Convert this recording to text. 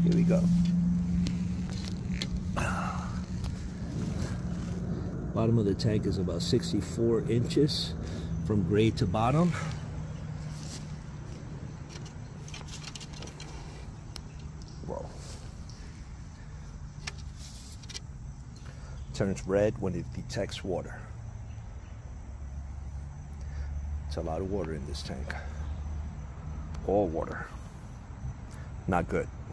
Here we go. Bottom of the tank is about 64 inches from grade to bottom. Whoa. Turns red when it detects water. It's a lot of water in this tank. All water. Not good.